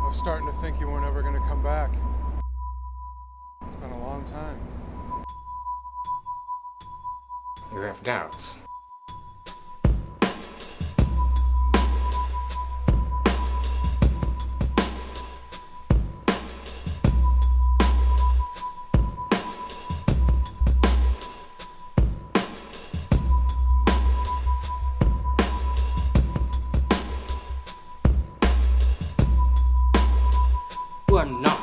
was starting to think you weren't ever going to come back. It's been a long time. You have doubts. You are not